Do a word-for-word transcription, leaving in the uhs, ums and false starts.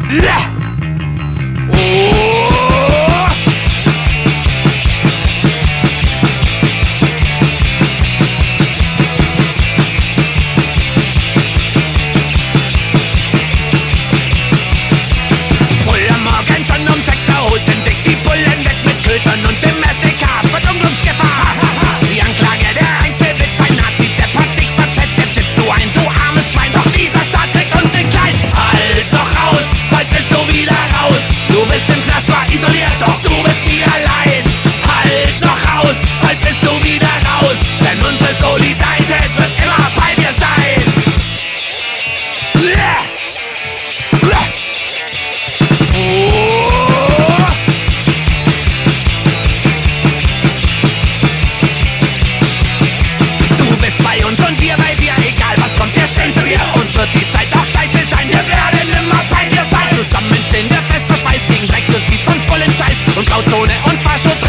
Doch du bist nie allein. Halt noch aus, bald bist du wieder raus, denn unsere Solidarität wird immer bei dir sein. Oh. Du bist bei uns und wir bei dir, egal was kommt, wir stehen zu dir. Und wird die Zeit auch scheiße sein, wir werden immer bei dir sein. Zusammen stehen wir fest, verschweißt gegen Drecksjustiz und Bullenscheiß und Grauzone und Faschot.